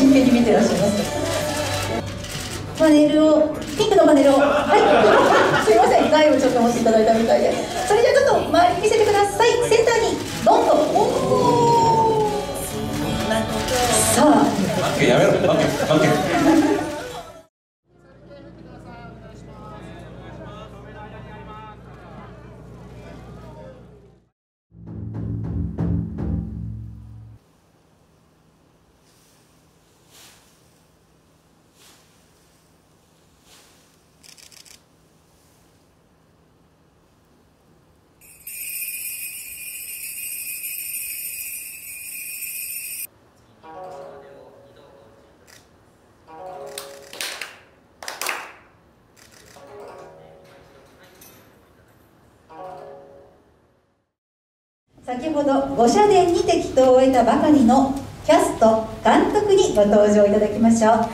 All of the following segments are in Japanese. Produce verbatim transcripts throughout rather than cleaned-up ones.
真剣に見てらっしゃいます。パネルを、ピンクのパネルを、はい、すいません、台をちょっと持っていただいたみたいで、それじゃあちょっと周りに見せてください。センターにドンと、おー、さあ、 負けやめろ、負け、負け。 先ほどご社殿にて祈祷を終えたばかりのキャスト監督にご登場いただきましょう。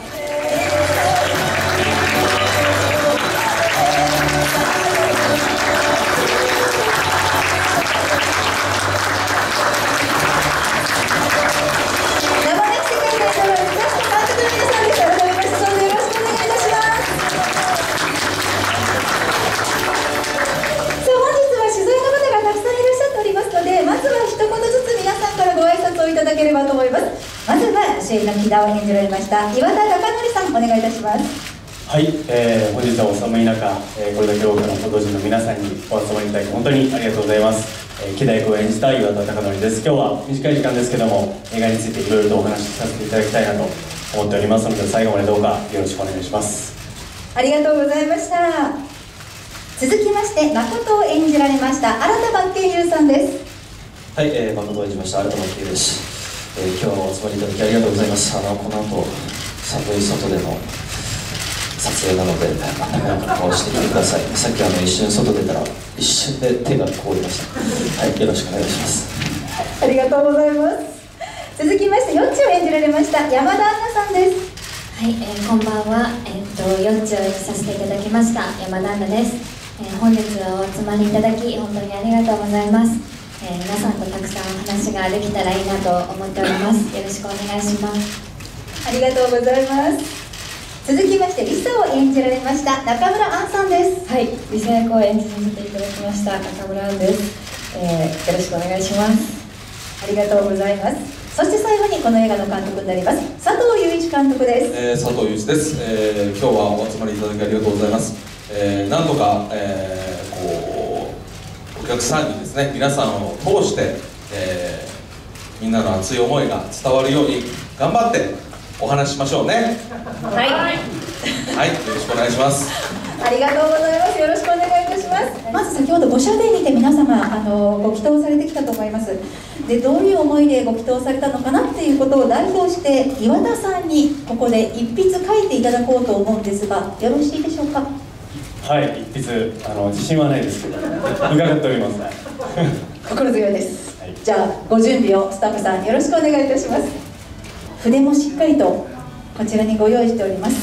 いただければと思います。まずは主演の木田を演じられました岩田貴則さん、お願いいたします。 はい、えー、本日はお寒い中、えー、これだけ多くの報道陣の皆さんにお集まりいただき本当にありがとうございます。えー、木田役を演じた岩田貴則です。今日は短い時間ですけども映画についていろいろとお話しさせていただきたいなと思っておりますので、最後までどうかよろしくお願いします。 ありがとうございました。続きまして誠を演じられました新田真剣佑さんです。 はい、えー、誠を演じました新田真剣佑です。えー、今日はお集まりいただきありがとうございます。あのこの後寒い外での撮影なので暖かい格好をしてきてください。さっきあの一瞬外出たら一瞬で手が凍りました。はい、よろしくお願いします。 ありがとうございます。続きましてヨッチを演じられました山田杏奈さんです。 はい、えー、こんばんは。えー、っとヨッチを演じさせていただきました山田杏奈です。えー、本日はお集まりいただき本当にありがとうございます。えー、皆さんとたくさんお話ができたらいいなと思っております。よろしくお願いします。 ありがとうございます。続きましてリサを演じられました中村杏さんです。 はい、リサ役を演じさせていただきました中村杏です。えー、よろしくお願いします。 ありがとうございます。そして最後にこの映画の監督になります佐藤雄一監督です。 えー、佐藤雄一です。えー、今日はお集まりいただきありがとうございます。えー、なんとか、えー、こうお客さんにですね、皆さんを通して、えー、みんなの熱い思いが伝わるように頑張ってお話ししましょうね。 はい、はい、よろしくお願いします。 ありがとうございます。よろしくお願いいたします。まず先ほどご社殿にて皆様あのご祈祷されてきたと思います。でどういう思いでご祈祷されたのかなっていうことを代表して岩田さんにここで一筆書いていただこうと思うんですが、よろしいでしょうか。 はい、一筆あの自信はないですけど伺っております。 心強いです、はい、じゃあご準備をスタッフさんよろしくお願いいたします。筆もしっかりとこちらにご用意しております。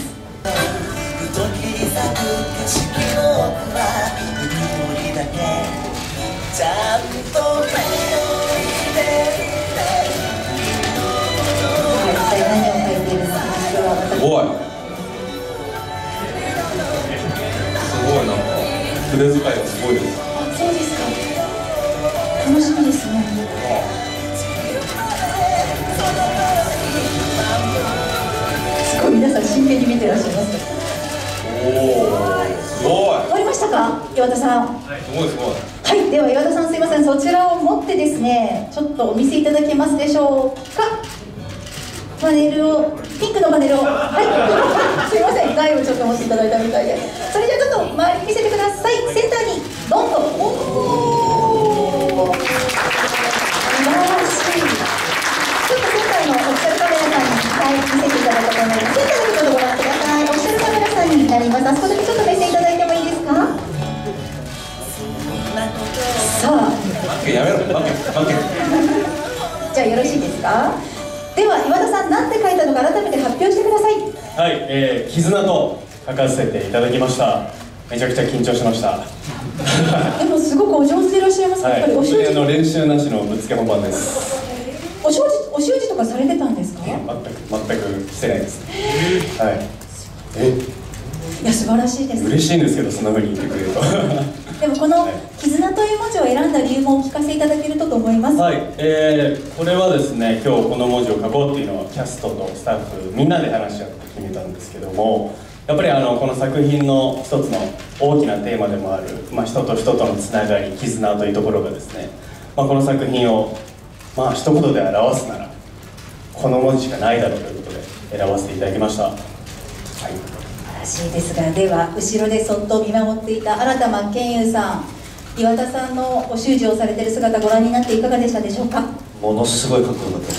一体何を書いているのか、それは私すごいすごい、なんか筆使いがすごいです。 あ、そうですか。楽しみですね。すごい皆さん真剣に見てらっしゃいます。 おお、すごい。 終わりましたか、岩田さん。 すごいすごい。 はい、では岩田さんすいません、そちらを持ってですね、ちょっとお見せいただけますでしょうか。パネルを、ピンクのパネルを、はい、すいません、台をちょっと持っていただいたみたいで、それじゃあちょっと周りに見せてください。センターにドンと、おー、素晴らしい。ちょっとセンターのオフィシャルカメラさんに、はい、見せていただいたと思います。センターだけちょっとご覧ください。オフィシャルカメラさんになります。あそこだけちょっと目線いただいてもいいですか。さあ、 負けやめろ、負け、負け。 じゃあよろしいですか。では岩田さん、何て書いたのか改めて発表してください。 はい、えー、絆と書かせていただきました。めちゃくちゃ緊張しましたでもすごくお上手でいらっしゃいます。 はい、 やっぱりお本当にあの練習なしのぶっつけ本番です。 お習字お習字とかされてたんですか？ 全く全くしてないですはいえいや素晴らしいです。 嬉しいんですけど、そんな風に言ってくれるとでもこの「絆」という文字を選んだ理由もお聞かせいただけるとと思います。 はい、えー、これはですね、今日この文字を書こうっていうのはキャストとスタッフみんなで話し合って決めたんですけども、やっぱりあのこの作品の一つの大きなテーマでもある、まあ、人と人とのつながり、絆というところがですね、まあ、この作品をまあ一言で表すならこの文字しかないだろうということで選ばせていただきました。はい、 素晴らしいですが、では後ろでそっと見守っていた新田真剣佑さん、岩田さんのお習字をされている姿ご覧になっていかがでしたでしょうか？ ものすごいかっこよかったです。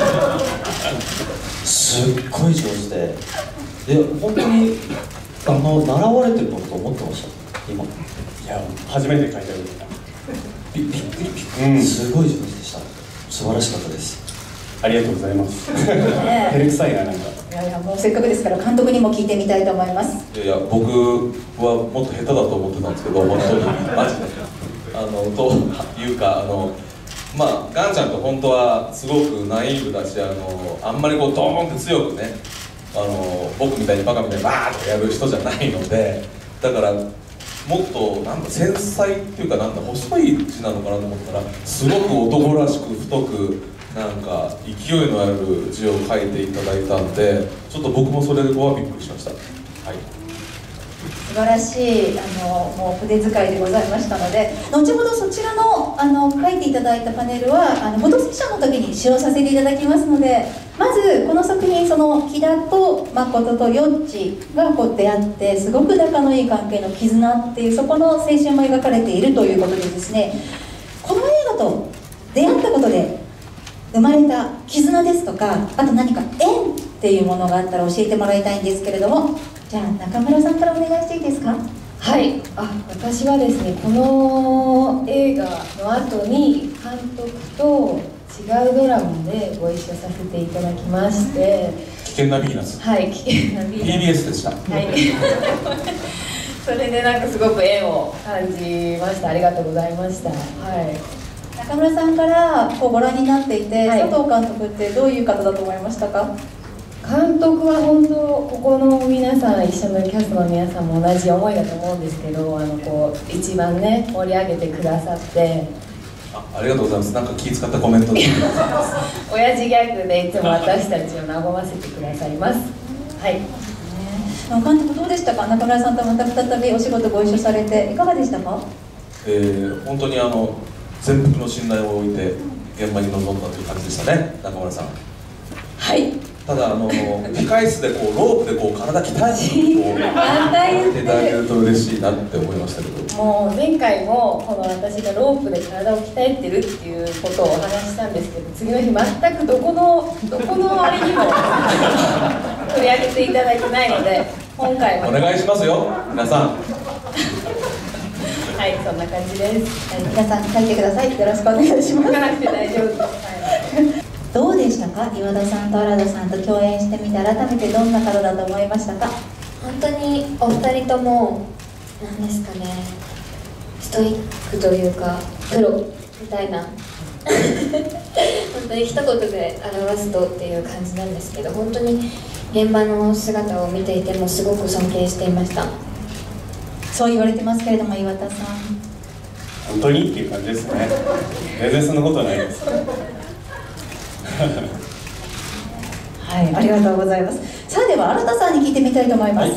すっごい上手で、で本当にあの習われてるのかと思ってました今。いや初めて書いたようびびっくりびっくり、うん、すごい上手でした。素晴らしかったです。 ありがとうございます。 ね、 照れくさいな、なんか。 いやいや、もうせっかくですから監督にも聞いてみたいと思います。 いやいや、僕はもっと下手だと思ってたんですけど、本当にマジであのというか、あのまあガンちゃんと本当はすごくナイーブだし、あのあんまりこうドーンって強くね、あの僕みたいにバカみたいにバーッとやる人じゃないので、だからもっとなんだ繊細っていうか、なんだ細い字なのかなと思ったら、すごく男らしく太くなんか勢いのある字を書いていただいたんで、ちょっと僕もそれではびっくりしました。はい、 素晴らしいあのもう筆使いでございましたので、後ほどそちらのあの書いていただいたパネルはあのフォトセッションの時に使用させていただきますので、まずこの作品、その木田と誠とヨッチがこう出会ってすごく仲のいい関係の絆っていう、そこの青春も描かれているということでですね、この映画と出会ったことで生まれた絆ですとか、あと何か縁っていうものがあったら教えてもらいたいんですけれども、じゃあ中村さんからお願いしていいですか？ はい、あ、私はですね、この映画の後に監督と違うドラマでご一緒させていただきまして、 危険なビーナス、 はい、危険なビーナスティービーエス でした。 はいそれでなんかすごく縁を感じました。ありがとうございました。はい、 中村さんからこうご覧になっていて、 はい、 佐藤監督ってどういう方だと思いましたか？ 監督は本当、ここの皆さん、一緒のキャストの皆さんも同じ思いだと思うんですけど、あのこう一番ね盛り上げてくださって、 あ、ありがとうございます。なんか気遣ったコメントで親父ギャグでいつも私たちを和ませてくださいます。はい、 監督どうでしたか？中村さんとまた再びお仕事ご一緒されていかがでしたか？ えー、本当にあの全幅の信頼を置いて現場に臨んだという感じでしたね、中村さん。 はい。 ただあの控室でこうロープでこう体鍛えてこうやっていただけると嬉しいなって思いましたけど、 もう前回もこの私がロープで体を鍛えてるっていうことをお話ししたんですけど、次の日全くどこのどこの割にも取り上げていただいてないので、今回はお願いしますよ皆さん。 はい、そんな感じです。 はい、皆さん書いてください。よろしくお願いします。 書かなくて大丈夫です。はい、 どうでしたか？岩田さんと新田さんと共演してみて改めてどんな方だと思いましたか？ 本当にお二人とも何ですかね、ストイックというかプロみたいな本当に一言で表すとっていう感じなんですけど、本当に現場の姿を見ていてもすごく尊敬していました。 そう言われてますけれども、岩田さん本当にっていう感じですね。全然そんなことはないです。 はい、ありがとうございます。さあでは新田さんに聞いてみたいと思います。はい、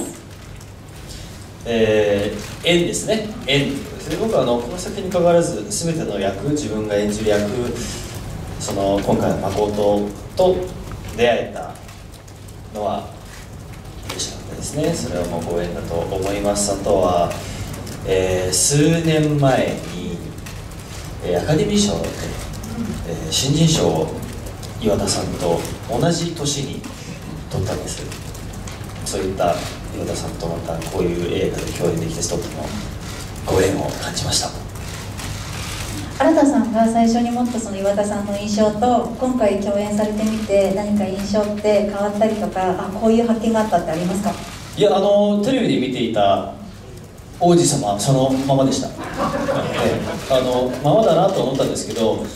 えー、縁ですね。縁ですね。僕はあのこの作品に関わらず全ての役、自分が演じる役、その今回の誠と出会えたのは嬉しかったですね。それはもうご縁だと思います。あとは、えー、数年前に、えー、アカデミー賞で、えー、新人賞を岩田さんと同じ年に撮ったんです。そういった岩田さんとまたこういう映画で共演できてとてもご縁を感じました。 新田さんが最初に持ったその岩田さんの印象と今回共演されてみて何か印象って変わったりとか、あ、こういう発見があったってありますか？ いや、あのテレビで見ていた王子様そのままでした。あのままだなと思ったんですけど、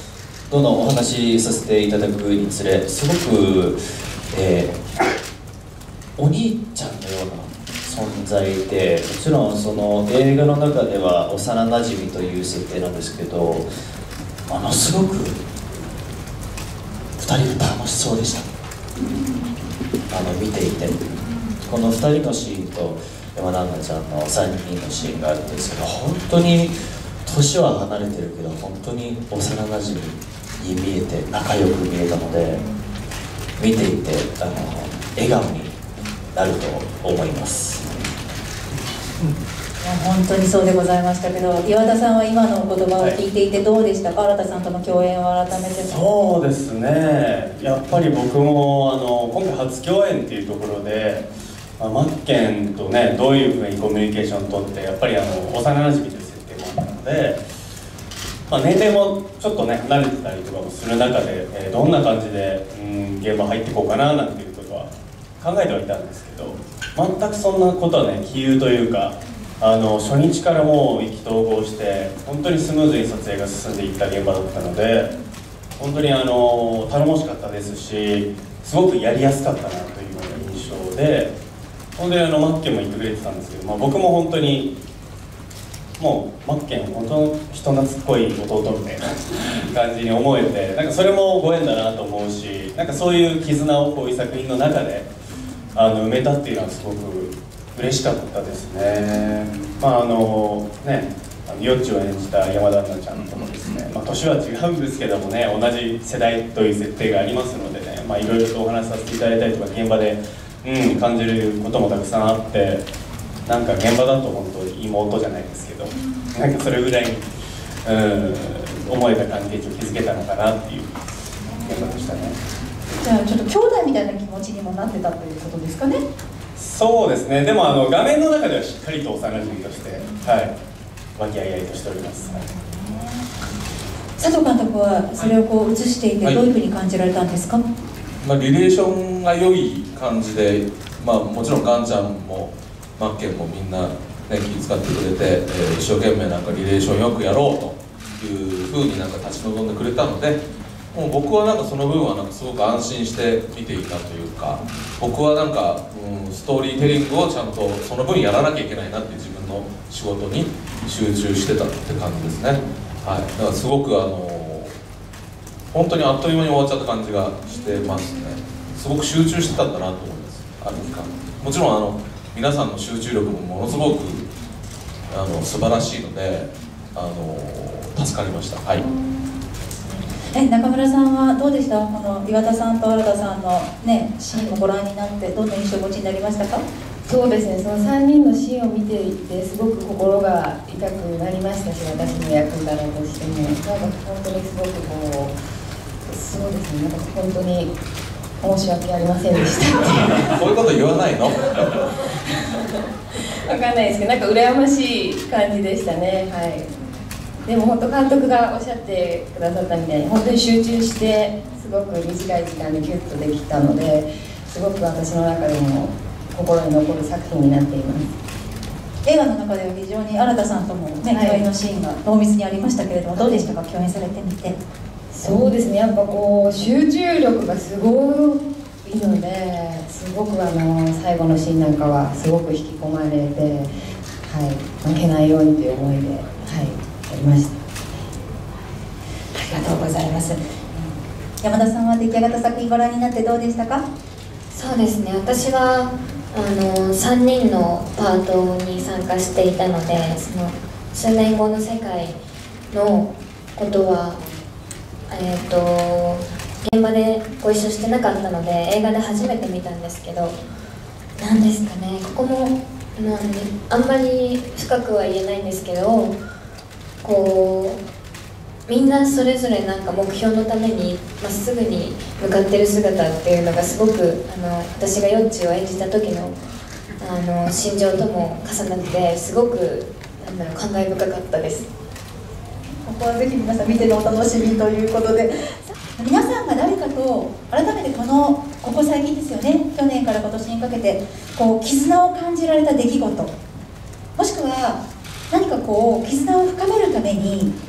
どんどんお話しさせていただくにつれすごく、えー、お兄ちゃんのような存在で、もちろんその映画の中では幼なじみという設定なんですけど、ものすごくふたりが楽しそうでした。あの見ていて、このふたりのシーンと山田杏奈ちゃんのさんにんのシーンがあるんですけど、本当に年は離れてるけど本当に幼なじみに見えて仲良く見えたので、見ていてあの笑顔になると思います。 いや本当にそうでございましたけど、岩田さんは今のお言葉を聞いていてどうでしたか、はい、新田さんとの共演を改めて。 そうですね、やっぱり僕もあの今回初共演っていうところで、まあ、マッケンとねどういうふうにコミュニケーションをとって、やっぱりあの幼なじみという設定もあったので、まあ、年齢もちょっとね離れてたりとかもする中で、えー、どんな感じで、うん、現場入っていこうかななんていうことは考えてはいたんですけど、全くそんなことはね杞憂というか、あの初日からもう意気投合して本当にスムーズに撮影が進んでいった現場だったので、本当にあの頼もしかったですし、すごくやりやすかったなというような印象で、本当にあのマッケンも言ってくれてたんですけど、まあ、僕も本当にもうマッケン本当人懐っこい弟みたいな感じに思えて、なんかそれもご縁だなと思うし、なんかそういう絆をこういう作品の中であの埋めたっていうのはすごく嬉しかったですね。まああのね、ヨッチを演じた山田杏奈ちゃんともですね、まあ、年は違うんですけどもね、同じ世代という設定がありますのでね、まあ、いろいろとお話しさせていただいたりとか現場で、うん、感じることもたくさんあって、なんか現場だと本当に妹じゃないですけど、なんかそれぐらいに、うん、思えた関係値を築けたのかなっていう現場でしたね。 じゃあちょっと兄弟みたいな気持ちにもなってたということですかね。 そうですね、でもあの画面の中ではしっかりと幼馴染として、はい、和気あいあいとしております。はい、 佐藤監督はそれをこう映していてどういうふうに感じられたんですか。はい、 まあ、リレーションが良い感じで、まあ、もちろんガンちゃんもマッケンもみんな、ね、気遣ってくれて、えー、一生懸命なんかリレーションよくやろうというふうになんか立ち臨んでくれたので、もう僕はなんかその分はなんかすごく安心して見ていたというか、僕はなんか、うん、ストーリーテリングをちゃんとその分やらなきゃいけないなっていう自分の仕事に集中してたって感じですね。はい、だからすごくあの本当にあっという間に終わっちゃった感じがしてますね。すごく集中してたんだなと思います。あの期間もちろんあの皆さんの集中力もものすごくあの素晴らしいので、あの助かりました。はい。 え中村さんはどうでした、この岩田さんと新田さんの、ね、シーンをご覧になってどんな印象をお持ちになりましたか。 そうですね、そのさんにんのシーンを見ていてすごく心が痛くなりましたし、私の役柄としてもなんか本当にすごくこう、そうですね、なんか本当に申し訳ありませんでしたそういうこと言わないのわかんないですけど、なんか羨ましい感じでしたね。はい、でも本当監督がおっしゃってくださったみたいに本当に集中してすごく短い時間でギュッとできたので、すごく私の中でも心に残る作品になっています。 映画の中では非常に新田さんともね、共演のシーンが濃密にありましたけれども、どうでしたか、共演されてみて。 そうですね、やっぱこう集中力がすごいので、すごくあの最後のシーンなんかはすごく引き込まれて、はい、負けないようにという思いで、はい、やりました。 ありがとうございます。山田さんは出来上がった作品ご覧になってどうでしたか。 そうですね、私はあのさんにんのパートに参加していたので、その数年後の世界のことは、えー、と現場でご一緒してなかったので映画で初めて見たんですけど、なんですかね、ここもなんあんまり深くは言えないんですけど、こうみんなそれぞれなんか目標のためにまっすぐに向かってる姿っていうのがすごくあの私がヨッチを演じた時のあの心情とも重なってすごくなんだろう感慨深かったです。 ここはぜひ皆さん見てのお楽しみということで、皆さんが誰かと改めてこのここ最近ですよね、去年から今年にかけてこう絆を感じられた出来事、もしくは何かこう絆を深めるために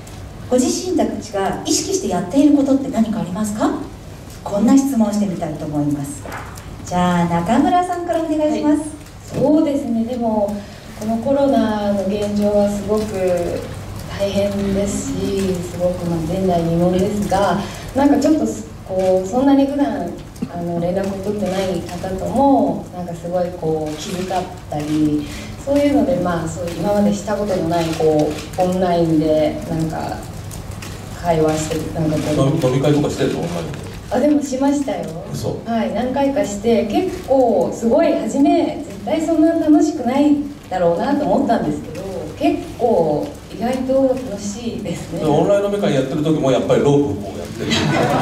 ご自身たちが意識してやっていることって何かありますか？こんな質問をしてみたいと思います。じゃあ中村さんからお願いします。 はい、そうですね、でもこのコロナの現状はすごく大変ですし、すごくまあ前代未聞ですが、なんかちょっとこうそんなに普段あの連絡を取ってない方ともなんかすごいこう気遣ったり、そういうので、まあそう今までしたことのないこうオンラインでなんか会話して、なんかこう飲み会とかしてるの？オンラインで。 あ、でもしましたよ。はい、何回かして、結構すごい初め絶対そんな楽しくないだろうなと思ったんですけど、結構意外と楽しいですね。 オンライン飲み会やってる時もやっぱりロープをやってる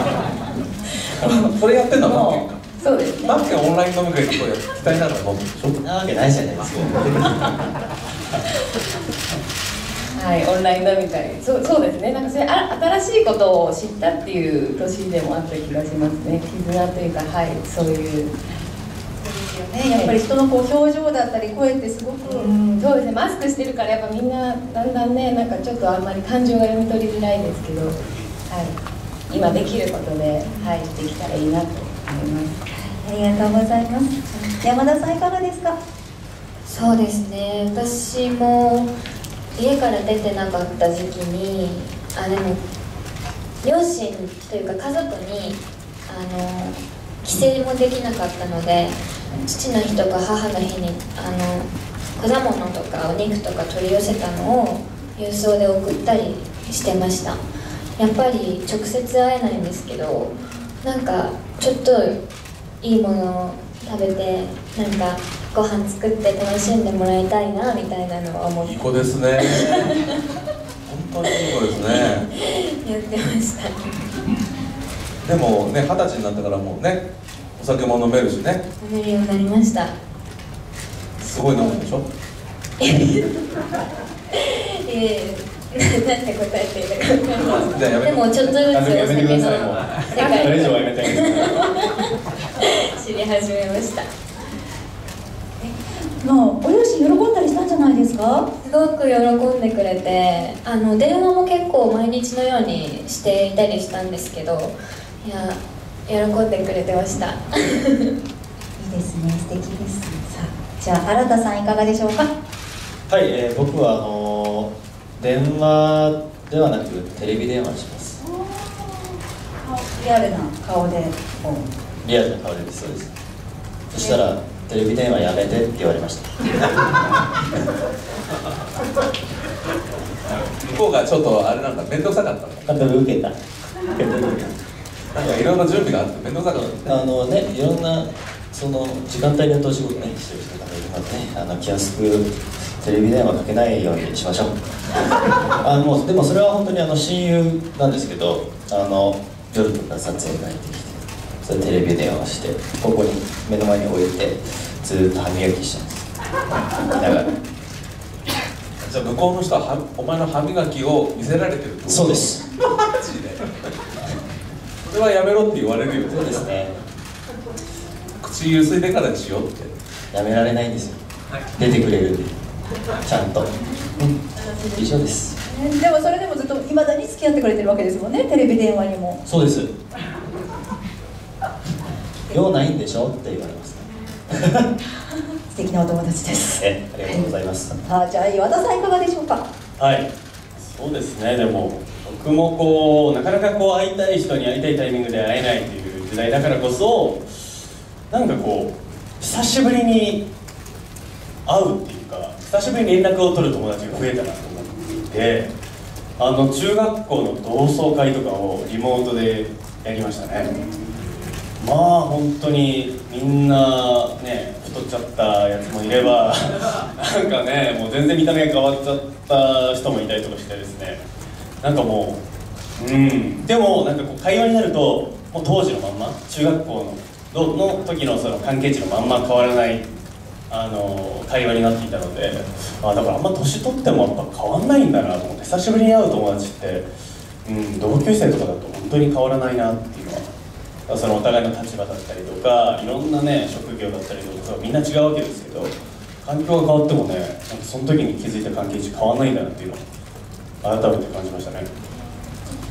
それやってんだマッケンか。 そうですね、 マッケンオンライン飲み会とかや期待ながら飲むでしょ。 なわけないじゃないですかはい、オンライン飲み会、そう、そうですね、なんかそれあ新しいことを知ったっていう年でもあった気がしますね。絆というか、はい、そういう。 ね、やっぱり人のこう表情だったり声ってすごく、 うん、そうですね、マスクしてるからやっぱみんなだんだんね、なんかちょっとあんまり感情が読み取りづらいですけど、はい、今できることで、はい、できたらいいなと思います。 ありがとうございます。山田さんいかがですか？ そうですね、私も家から出てなかった時期に、あでも両親というか家族にあの帰省もできなかったので、父の日とか母の日にあの果物とかお肉とか取り寄せたのを郵送で送ったりしてました。やっぱり直接会えないんですけど、なんかちょっといいものを食べて、なんかご飯作って楽しんでもらいたいなみたいなのは思って、 いい子ですね本当にいい子ですねやってました。 でもね、二十歳になってからもうね、お酒も飲めるしね。 飲めるようになりました。 すごい飲むでしょえー、なんて答えていいのか分かんない。 じゃあやめでもちょっとずつおやめて酒のくださいもう世界それ以上はやめてあげて知り始めました。 もうお両親喜んだりしたんじゃないですか？ すごく喜んでくれて、あの電話も結構毎日のようにしていたりしたんですけど、いや喜んでくれてました。 いいですね、素敵です。さあ、じゃあ新田さんいかがでしょうか？ はい、えー、僕はあのー、電話ではなくテレビ電話します。 リアルな顔でリアルな顔でです。そうです。そしたらテレビ電話やめてって言われました向こうがちょっとあれなんだ、面倒くさかったの。 カタログ受けた。 なんかいろんな準備があって面倒くさかったね。 あのね、いろんなその時間帯によってお仕事ねしてる人がいるのでね、あの気安くテレビ電話かけないようにしましょうあのもうでもそれは本当にあの親友なんですけど、あの夜とか撮影が入ってきて、それテレビ電話してここに目の前に置いてずーっと歯磨きしてますだからじゃあ向こうの人ははお前の歯磨きを見せられてるってこと？ そうです。 マジでそれはやめろって言われるよね。 そうですね、 口ゆすいでからにしようって。 やめられないんですよ、出てくれるんでちゃんと、うん、以上です。 でもそれでもずっといまだに付き合ってくれてるわけですもんね、テレビ電話にも。 そうです。用ないんでしょって言われます素敵なお友達です。 え、ありがとうございます。 あ、じゃあ岩田さんいかがでしょうか？ はい、そうですね。でも僕もこうなかなかこう会いたい人に会いたいタイミングで会えないという時代だからこそ、なんかこう久しぶりに会うっていうか、久しぶりに連絡を取る友達が増えたなと思っていて、あの中学校の同窓会とかをリモートでやりましたね。まあ本当にみんなね、太っちゃったやつもいればなんかね、もう全然見た目が変わっちゃった人もいたりとかしてですね、なんかもううんでもなんかこう会話になるともう当時のまんま、中学校のの時のその関係値のまんま変わらないあの会話になっていたので、あだからあんま年取ってもやっぱ変わんないんだなと思って、久しぶりに会う友達って、うん、同級生とかだと本当に変わらないなっていうのは、そのお互いの立場だったりとかいろんなね職業だったりとかみんな違うわけですけど、環境が変わってもね、なんかその時に気づいた関係値変わらないんだなっていうのを改めて感じましたね。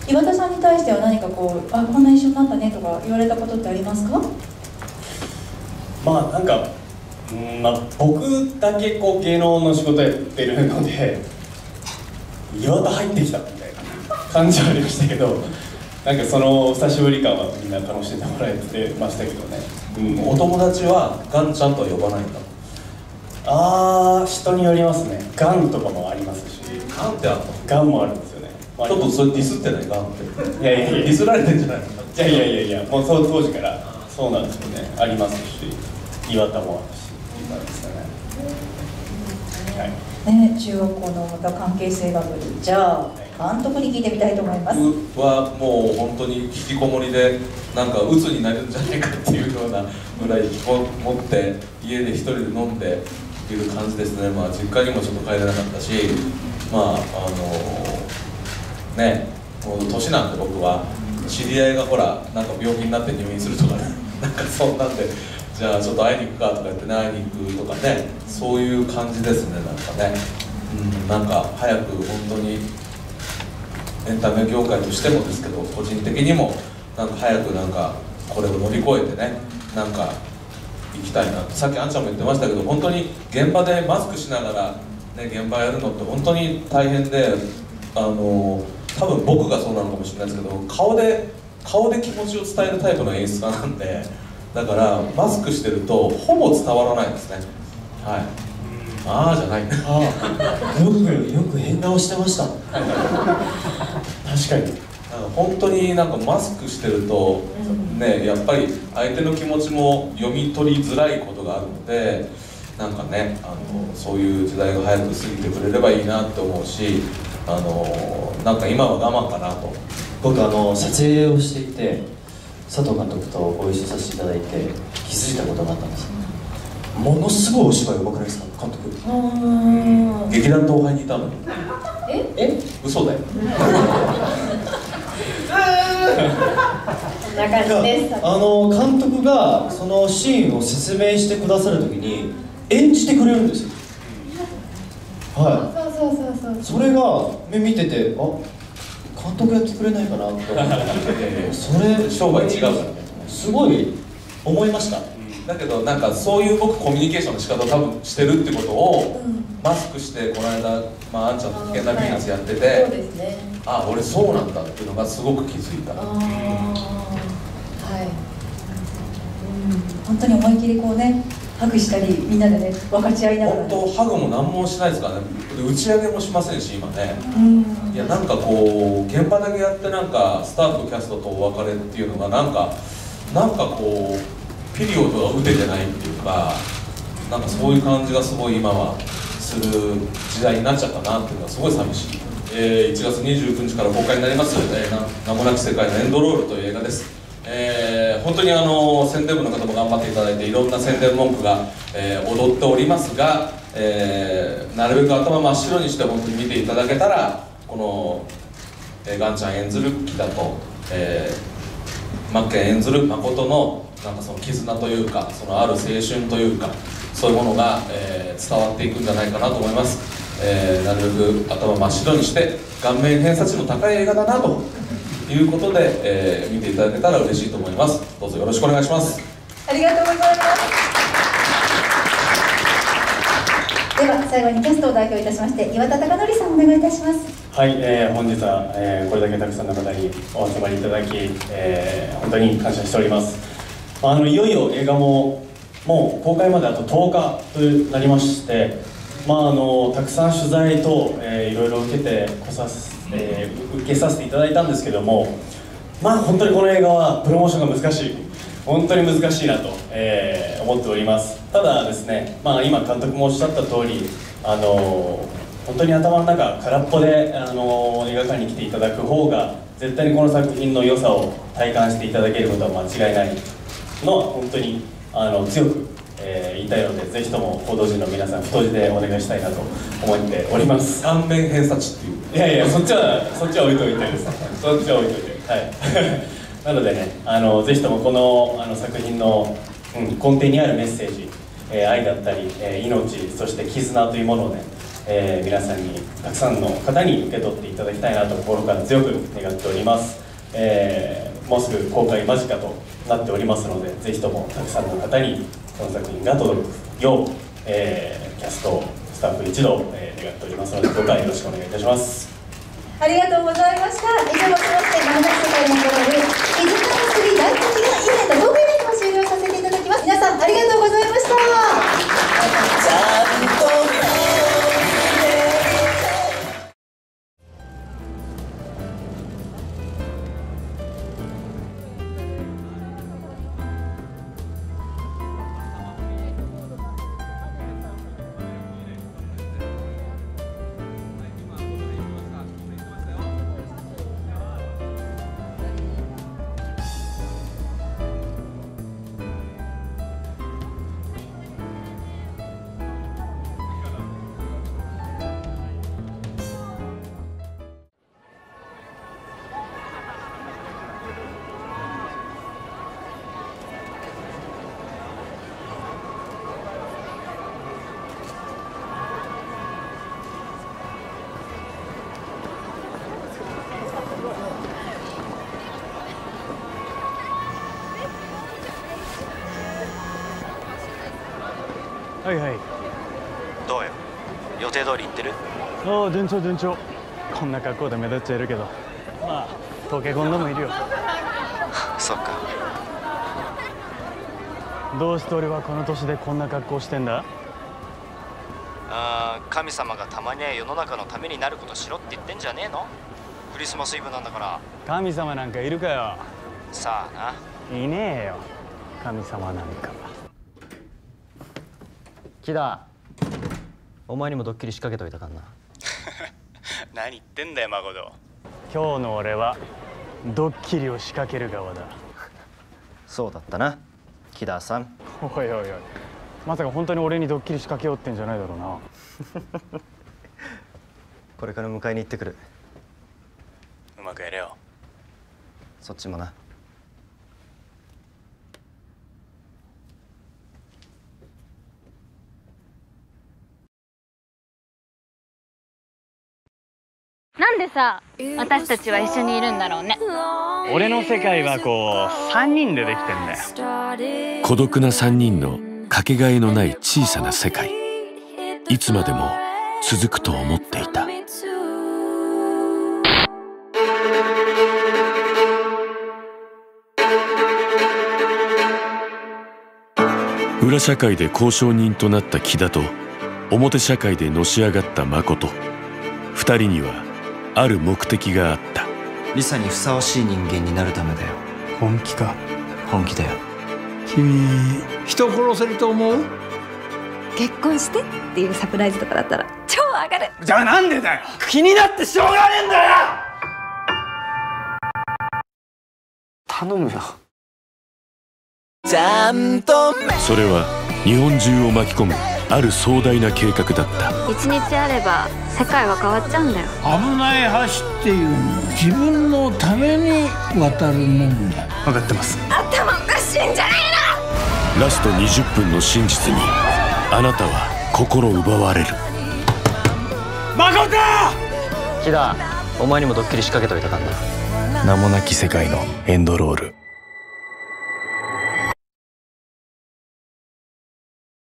岩田さんに対しては何かこう、あ、こんな印象になったねとか言われたことってありますか？ まあなんか、うんまあ、僕だけこう芸能の仕事やってるので岩田入ってきたみたいな感じはありましたけど、なんかその久しぶり感はみんな楽しんでもらえてましたけどね、 うん、お友達はガンちゃんとは呼ばないんだ。 ああ、人によりますね。ガンとかもありますし、 ガンってあるの？ ガンもあるんですよね。まあちょっとそれディスってない？ガンっていやいやいや、 ディスられてんじゃないの？ いやいやいやいや、もうその当時からそうなんですよね。ありますし、岩田もあるし、今ですかね。はい。 ね、中学校のまた関係性がある。じゃあ監督に聞いてみたいと思います。 僕はもう本当に引きこもりでなんか鬱になるんじゃないかっていうようなぐらい引きこもって家で一人で飲んでいる感じですね。まあ実家にもちょっと帰れなかったし、まああのね、もう年なんで僕は知り合いがほらなんか病気になって入院するとかね、なんかそんなんでじゃあちょっと会いに行くかとか言ってね、会いに行くとかね、そういう感じですね。なんかね、うん、なんか早く本当にエンタメ業界としてもですけど、個人的にもなんか早くなんかこれを乗り越えてね、なんか行きたいなと。さっきあんちゃんも言ってましたけど、本当に現場でマスクしながら、ね、現場やるのって本当に大変で、あの多分僕がそうなのかもしれないですけど、顔で顔で気持ちを伝えるタイプの演出家なんで、だからマスクしてるとほぼ伝わらないですね。はい。ああじゃない。 ああ、よくよく変顔してました。 確かに。 なんか本当になんかマスクしてるとね、やっぱり相手の気持ちも読み取りづらいことがあるので、なんかね、あのそういう時代が早く過ぎてくれればいいなって思うし、あのなんか今は我慢かなと。 僕あの撮影をしていて佐藤監督とご一緒させていただいて気づいたことがあったんです。ものすごいお芝居うまくないですか、監督。 劇団東宝にいたのに。 ええ嘘だよ。 こんな感じです。 あの監督がそのシーンを説明してくださるときに演じてくれるんですよ。はそうそうそうそうい、それが目見てて、あ、監督やってくれないかなって思ってそれ商売違うからね。 すごい思いました。 だけどなんかそういう僕コミュニケーションの仕方を多分してるってことを、うん、マスクしてこの間、まあ、あんちゃんと危険なピーナッツやってて、はい、 そうですね、 あ、俺そうなんだっていうのがすごく気づいた。あ、 はい、うん、本当に思い切りこうね、ハグしたりみんなでね分かち合いながら、ね、 本当ハグも何もしないですからね。打ち上げもしませんし今ね、うん、いやなんかこう現場だけやってなんかスタッフキャストとお別れっていうのがなんかなんかこうピリオドが打ててないっていうか、なんかそういう感じがすごい今はする時代になっちゃったなっていうのはすごい寂しい。えー、いちがつにじゅうくにちから公開になります、えー、名もなき世界のエンドロールという映画です。えー、本当にあの宣伝部の方も頑張っていただいていろんな宣伝文句が、えー、踊っておりますが、えー、なるべく頭真っ白にして本当に見ていただけたら、この、えー、ガンちゃん演ずる木田と、えー、マッケン演ずる誠のなんかその絆というか、そのある青春というか、そういうものが、えー、伝わっていくんじゃないかなと思います。えー、なるべく頭真っ白にして顔面偏差値の高い映画だなということで、えー、見ていただけたら嬉しいと思います。どうぞよろしくお願いします。 ありがとうございます。では最後にキャストを代表いたしまして岩田貴則さんお願いいたします。 はい、えー、本日は、えー、これだけたくさんの方にお集まりいただき、えー、本当に感謝しております。あのいよいよ映画ももう公開まであととおかとなりまして、まあ、あのたくさん取材等、えー、いろいろ受けてこさす、えー、受けさせていただいたんですけども、まあ本当にこの映画はプロモーションが難しい、本当に難しいなと、えー、思っております。ただですね、まあ、今監督もおっしゃった通り、あの本当に頭の中空っぽで、あの映画館に来ていただく方が絶対にこの作品の良さを体感していただけることは間違いないのは本当にあの強く、えー、言いたいので、ぜひとも報道陣の皆さん太字でお願いしたいなと思っております。 顔面偏差値っていう、 いやいや、そっちはそっちは置いといてですそっちは置いといて、はいなのでね、あのぜひともこのあの作品の、うん、根底にあるメッセージ、えー、愛だったり、えー、命、そして絆というものをね、 えー、皆さんにたくさんの方に受け取っていただきたいなと心から強く願っております。えー、もうすぐ公開間近となっておりますので、ぜひともたくさんの方にこの作品が届くよう、えー、キャストスタッフ一同、えー、願っておりますので、どうかよろしくお願いいたします。 ありがとうございました。以上をもちまして漫画世界に残る水上祭り大好きなイベントトークイベントを終了させていただきます。皆さんありがとうございました。 はいはい。 どうよ、予定通り行ってる？ ああ、順調順調。こんな格好で目立っちゃいるけど、まあ溶け込んでもいるよ。 そっか。 どうして俺はこの年でこんな格好してんだ？ ああ、神様がたまには世の中のためになることしろって言ってんじゃねえの？クリスマスイブなんだから。 神様なんかいるかよ。 さあな。いねえよ、神様なんか。 木田、お前にもドッキリ仕掛けといたかんな。 何言ってんだよ誠。今日の俺はドッキリを仕掛ける側だ。 そうだったな、木田さん。 おいおいおい、まさか本当に俺にドッキリ仕掛けようってんじゃないだろうな。 これから迎えに行ってくる。 うまくやれよ。 そっちもな。 なんでさ、私たちは一緒にいるんだろうね。 俺の世界はこうさんにんでできてんだよ。 孤独なさんにんのかけがえのない小さな世界、いつまでも続くと思っていた。裏社会で交渉人となった木田と表社会でのし上がった誠、二人にはある目的があった。 リサにふさわしい人間になるためだよ。 本気か？ 本気だよ。 君、人殺せると思う？ 結婚してっていうサプライズとかだったら超上がる。 じゃあなんでだよ。気になってしょうがねえんだよ。頼むよ。 ちゃんと。それは日本中を巻き込むある壮大な計画だった。 一日あれば世界は変わっちゃうんだよ。 危ない橋っていうの自分のために渡るもんだ。 分かってます。 頭おかしいんじゃないの。ラストにじゅっぷんの真実にあなたは心奪われる。 誠！ 木田、お前にもドッキリ仕掛けといたかんな。 名もなき世界のエンドロール。